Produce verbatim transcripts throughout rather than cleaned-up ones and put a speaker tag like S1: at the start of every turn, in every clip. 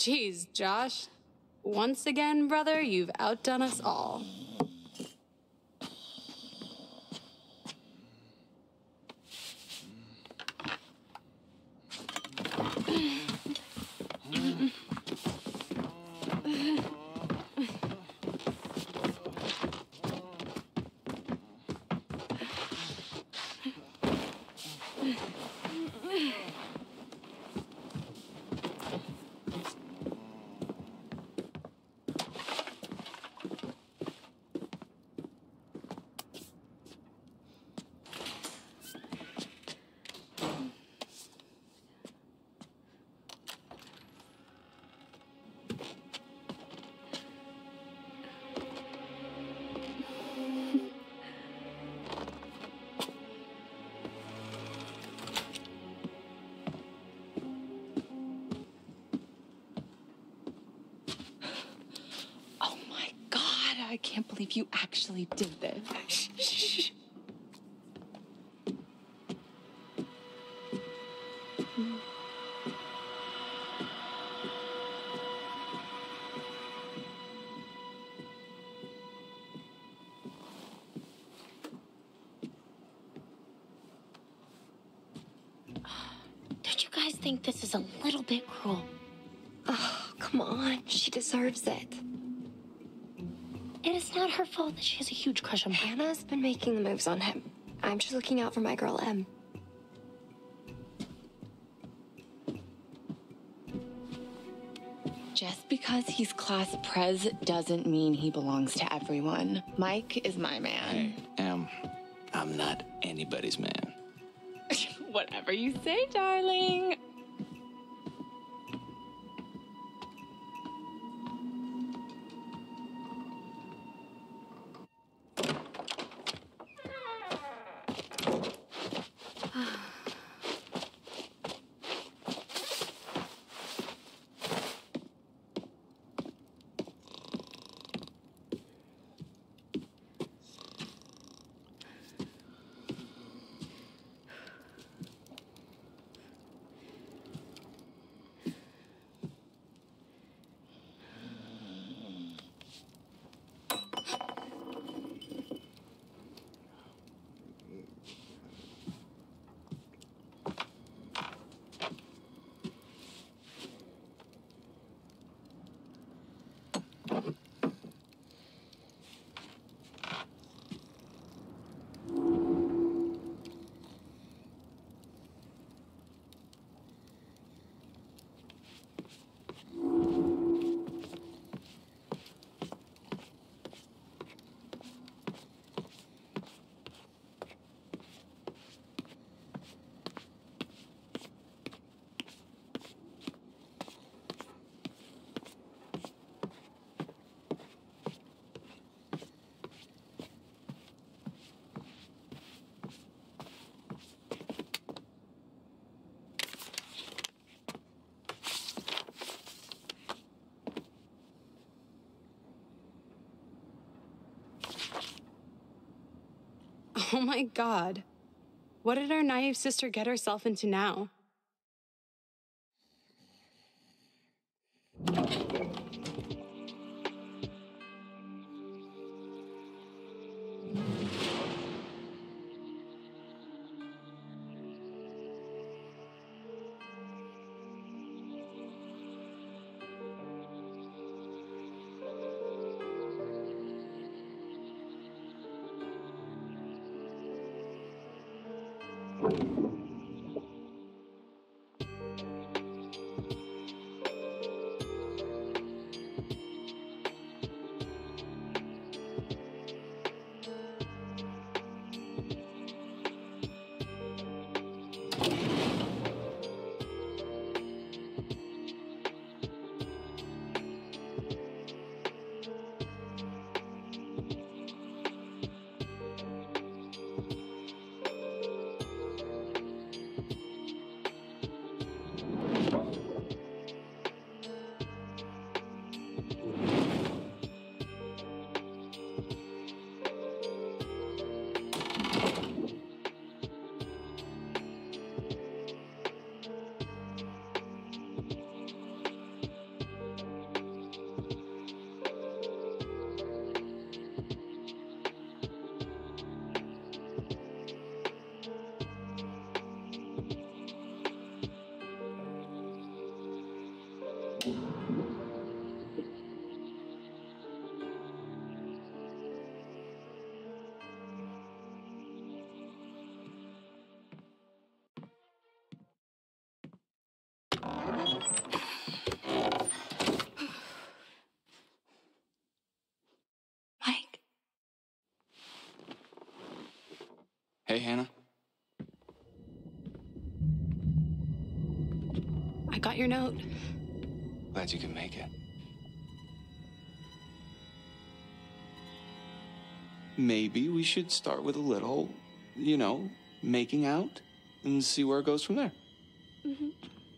S1: Jeez, Josh. Once again, brother, you've outdone us all.
S2: I can't believe you actually did this. Shh, shh, shh.
S3: Don't you guys think this is a little bit cruel?
S4: Oh, come on. She deserves it.
S3: It is not her fault that she has a huge crush on him.
S4: Hannah's been making the moves on him. I'm just looking out for my girl, Em.
S2: Just because he's class prez doesn't mean he belongs to everyone. Mike is my man.
S5: Hey, Em, I'm not anybody's man.
S2: Whatever you say, darling.
S1: Oh my God. What did our naive sister get herself into now?
S5: okay, Hannah?
S1: I got your note.
S5: Glad you can make it. Maybe we should start with a little, you know, making out and see where it goes from there.
S1: Mm-hmm.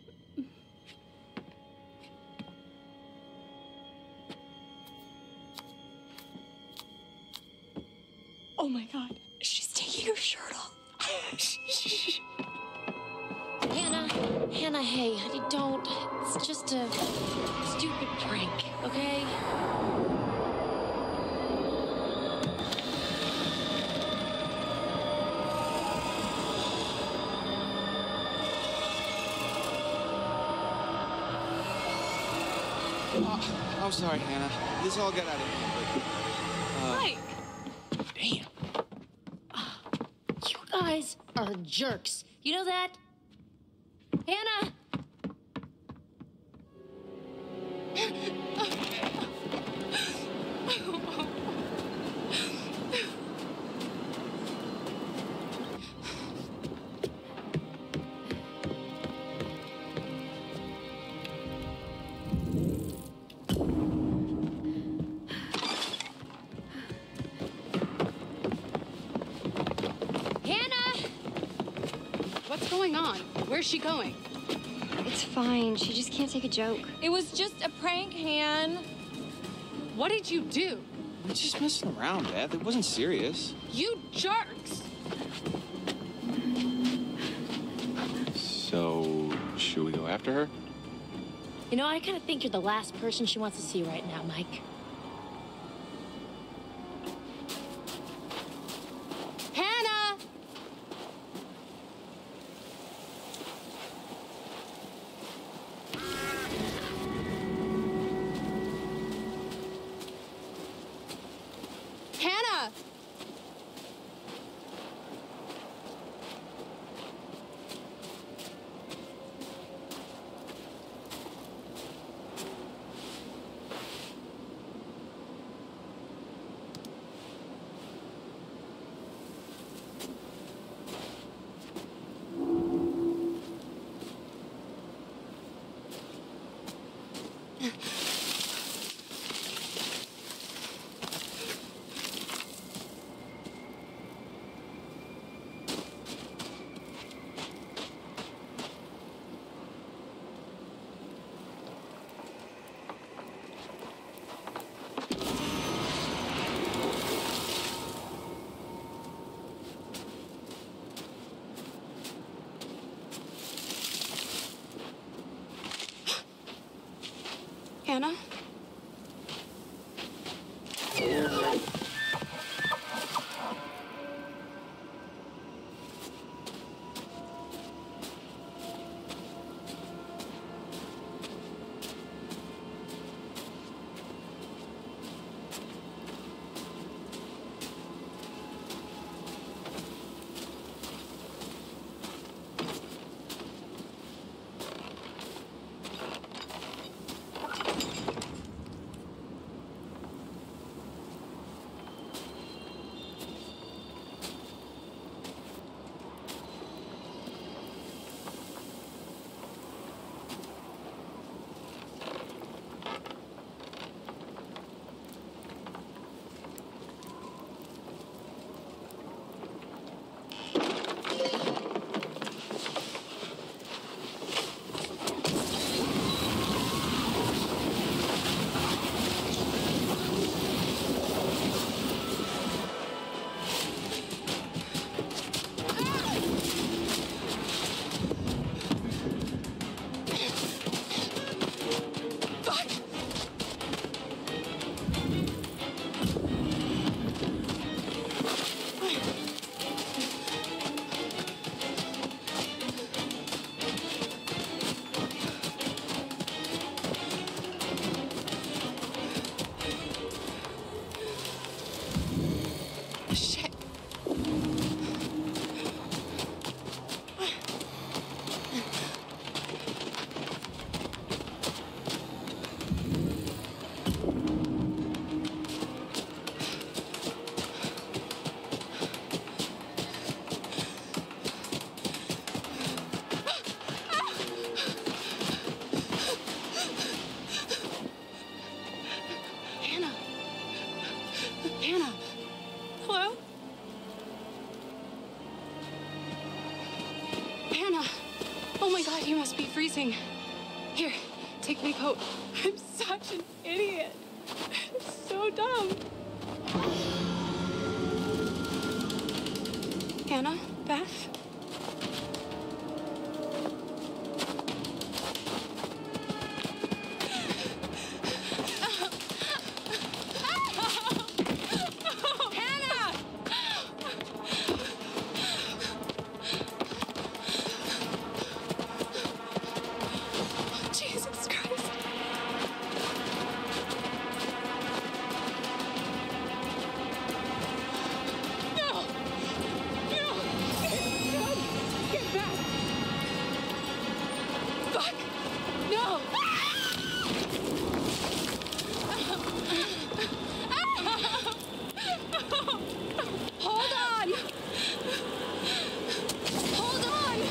S3: Oh my god, she's taking her shirt off.
S2: Hannah, Hannah, hey, honey, don't. It's just a stupid prank, okay?
S5: Oh, I'm sorry, Hannah. This all got out of hand, but... Uh,
S1: Mike!
S5: Damn.
S3: You guys are jerks. You know that? Hannah!
S1: What's going on? Where's she going?
S4: It's fine. She just can't take a joke.
S2: It was just a prank, Han.
S1: What did you do?
S5: We're just messing around, Beth. It wasn't serious.
S1: You jerks!
S5: So, should we go after her?
S3: You know, I kind of think you're the last person she wants to see right now, Mike.
S1: Hannah! Hannah! Hannah? Hannah. Hello? Hannah. Oh my God, you must be freezing. Here, take my coat. I'm such an idiot. So dumb. Hannah? Beth? Jesus Christ. No! No! No! Get back! Fuck! No! Hold on! Hold on!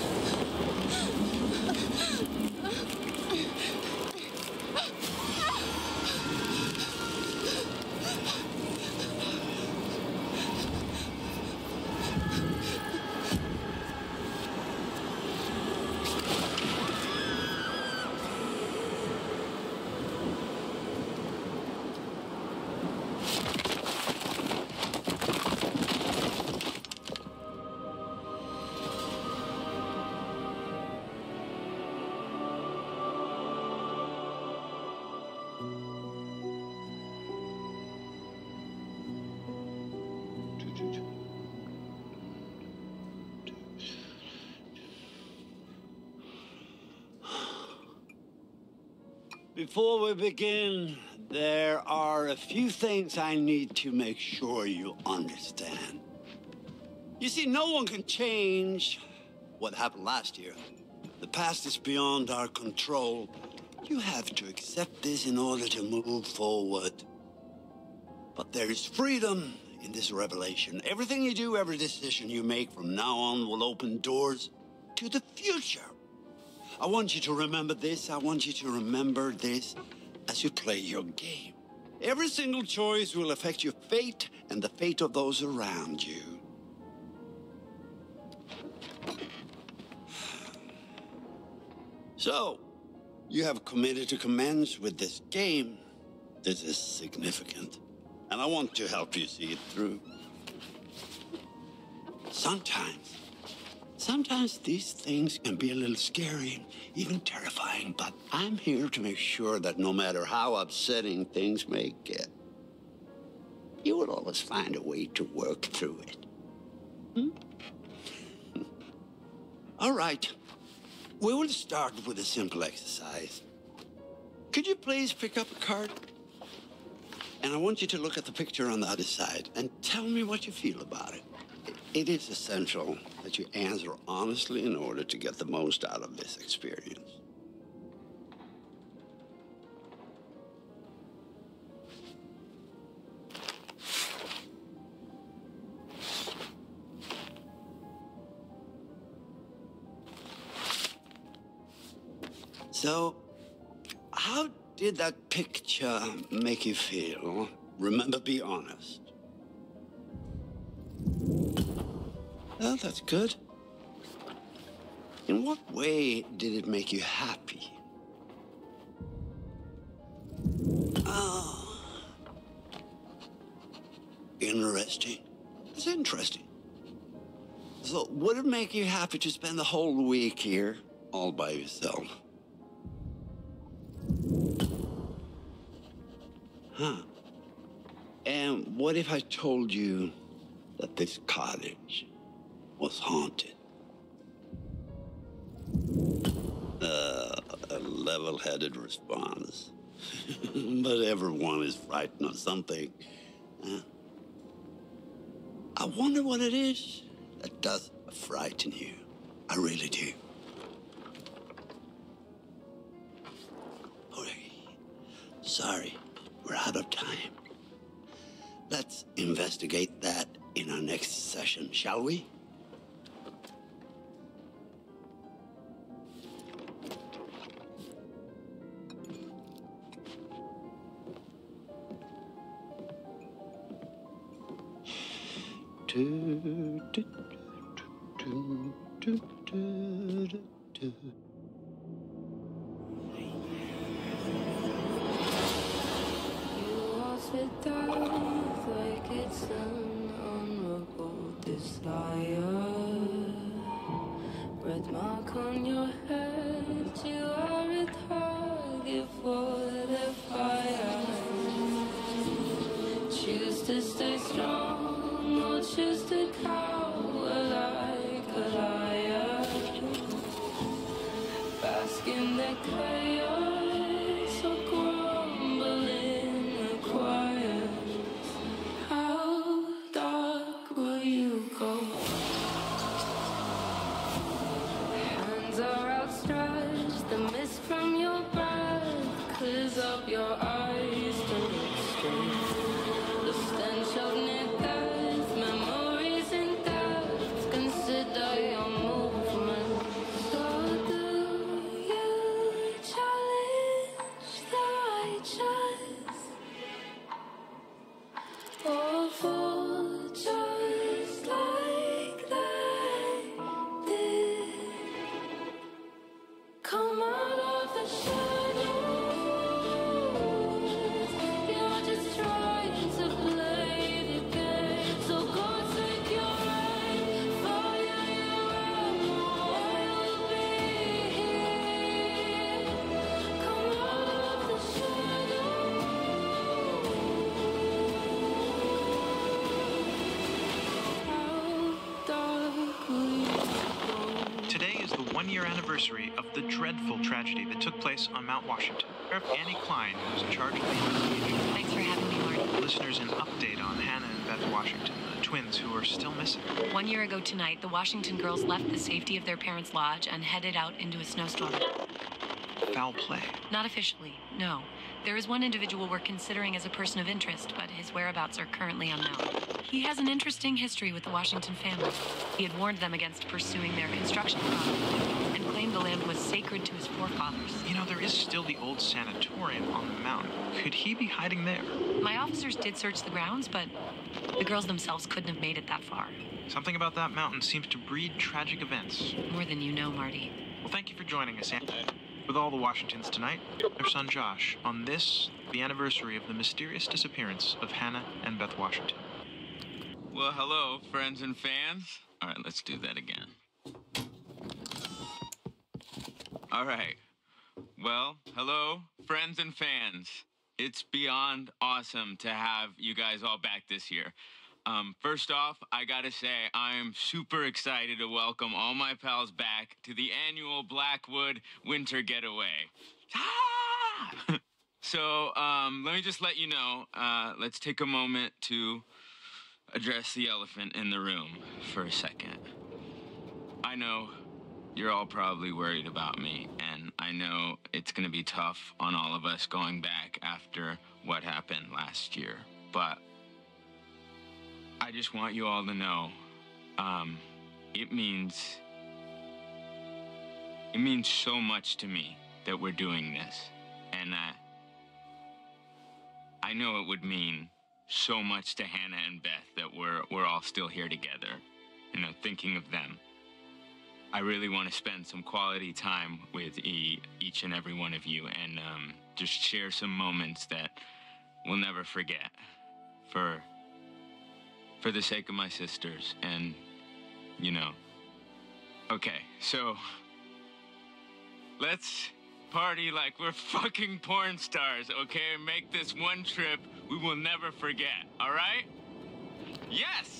S6: Before we begin, there are a few things I need to make sure you understand. You see, no one can change what happened last year. The past is beyond our control. You have to accept this in order to move forward. But there is freedom in this revelation. Everything you do, every decision you make from now on will open doors to the future. I want you to remember this. I want you to remember this as you play your game. Every single choice will affect your fate and the fate of those around you. So, you have committed to commence with this game. This is significant, and I want to help you see it through. Sometimes, sometimes these things can be a little scary, even terrifying, but I'm here to make sure that no matter how upsetting things may get, you will always find a way to work through it. Hmm? All right. We will start with a simple exercise. Could you please pick up a card? And I want you to look at the picture on the other side and tell me what you feel about it. It is essential that you answer honestly in order to get the most out of this experience. So, how did that picture make you feel? Remember, be honest. Oh, that's good. In what way did it make you happy? Oh. Interesting. It's interesting. So, would it make you happy to spend the whole week here all by yourself? Huh. And what if I told you that this cottage was haunted? Uh, a level-headed response. But everyone is frightened of something. Huh? I wonder what it is that does frighten you. I really do. Okay. Sorry. We're out of time. Let's investigate that in our next session, shall we? do, do, do, do, do, do, do.
S7: Without like it's an honorable desire. Red mark on your head, you are a target for the fire. Choose to stay strong or choose to cower like a liar. Bask in the chaos or crumble in the quiet. How dark will you go? Hands are outstretched, the mist from your breath clears up your eyes to look straight. The stench of near death, memories in depth, consider your movement. So do you challenge the righteous? Or fall just like they did? Come out of the shadows. You're just trying to play the game. So go take your aim. Fire your ammo. I will be here. Come out of the shadows. How dark will you go?
S8: Today is the one-year anniversary of the dreadful tragedy that took place on Mount Washington. Sheriff Annie Klein was in charge of the investigation.
S2: Thanks for having me, Marty.
S8: Listeners, an update on Hannah and Beth Washington, the twins who are still missing.
S2: One year ago tonight, the Washington girls left the safety of their parents' lodge and headed out into a snowstorm.
S8: Foul play.
S2: Not officially, no. There is one individual we're considering as a person of interest, but his whereabouts are currently unknown. He has an interesting history with the Washington family. He had warned them against pursuing their construction project and claimed the land was sacred to his forefathers.
S8: You know, there is still the old sanatorium on the mountain. Could he be hiding there?
S2: My officers did search the grounds, but the girls themselves couldn't have made it that far.
S8: Something about that mountain seems to breed tragic events.
S2: More than you know, Marty.
S8: Well, thank you for joining us, Annie. With all the Washingtons tonight, their son Josh, on this, the anniversary of the mysterious disappearance of Hannah and Beth Washington.
S9: Well, hello, friends and fans. All right, let's do that again. All right. Well, hello, friends and fans. It's beyond awesome to have you guys all back this year. Um, first off, I gotta say, I'm super excited to welcome all my pals back to the annual Blackwood Winter Getaway. Ah! So, um, let me just let you know, uh, let's take a moment to address the elephant in the room for a second. I know you're all probably worried about me, and I know it's gonna be tough on all of us going back after what happened last year, but I just want you all to know, um, it means, it means so much to me that we're doing this, and uh, I know it would mean so much to Hannah and Beth that we're we're all still here together, you know, thinking of them. I really want to spend some quality time with e each and every one of you, and um, just share some moments that we'll never forget, for for the sake of my sisters, and you know. Okay, so let's party like we're fucking porn stars, okay? Make this one trip we will never forget, all right? Yes!